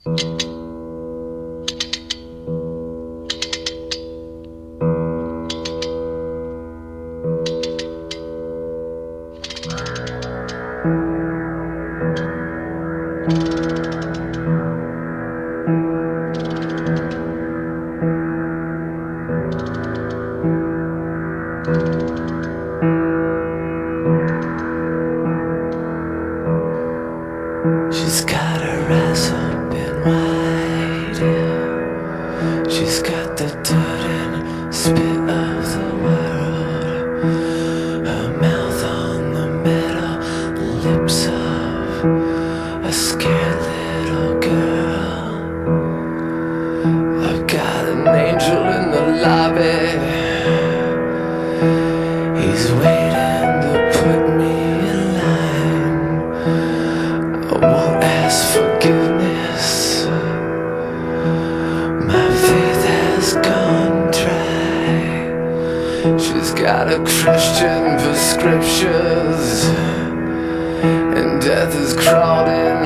She's got her eyes open wide, yeah. She's got the dirt and spit of the world. Her mouth on the metal lips of a scared little girl. I've got an angel in the lobby. He's waiting to put me in line. I won't ask forgiveness. My faith has gone dry. She's got a Christian prescriptions, and death has crawled in